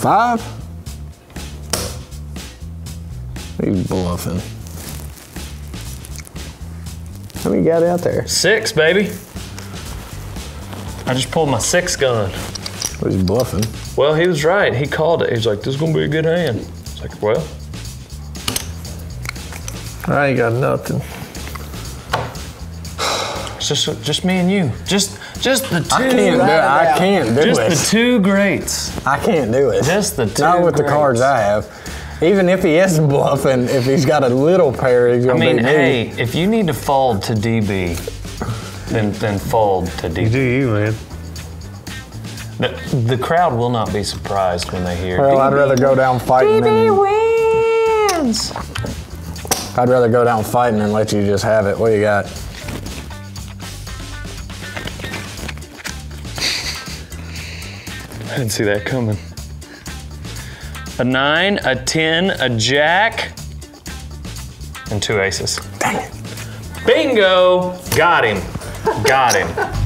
5? He's bluffing. How many you got out there? 6, baby. I just pulled my 6 gun. Well, he's bluffing. Well, he was right. He called it. He's like, this is gonna be a good hand. It's like, well. I ain't got nothing. It's just me and you. Just the two. I can't do it. Just the 2 greats. I can't do it. Just the 2 Not with greats. the cards I have. Even if he is bluffing, if he's got a little pair, he's gonna beat me. Hey, if you need to fold to DB, then fold to DB. Do you, man? The crowd will not be surprised when they hear Well, DB. I'd rather go down fighting DB wins. I'd rather go down fighting than let you just have it. What you got? I didn't see that coming. A 9, a 10, a jack, and 2 aces. Dang it. Bingo! Got him. Got him.